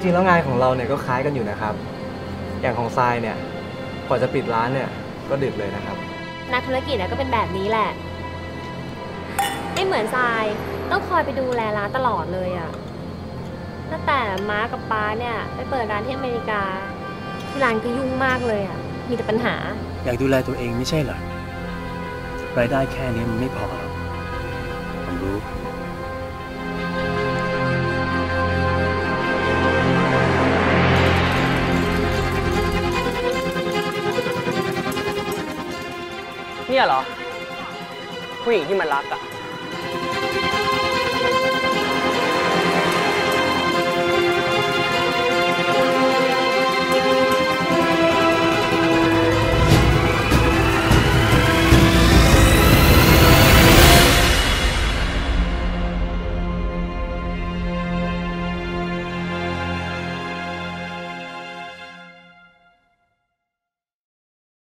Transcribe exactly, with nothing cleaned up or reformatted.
ริงๆแล้วงานของเราเนี่ยก็คล้ายกันอยู่นะครับ อย่างของทรายเนี่ยกว่าจะปิดร้านเนี่ยก็ดึกเลยนะครับนักธุรกิจก็เป็นแบบนี้แหละไม่เหมือนทรายต้องคอยไปดูแลร้านตลอดเลยอะตั้งแต่ม้ากับป้าเนี่ยไปเปิดร้านที่อเมริกาที่ร้านก็ยุ่งมากเลยอะมีแต่ปัญหาอยากดูแลตัวเองไม่ใช่เหรอรายได้แค่นี้มันไม่พอหรอกผมรู้เนี่ยเหรอผู้หญิงที่มันรักอะ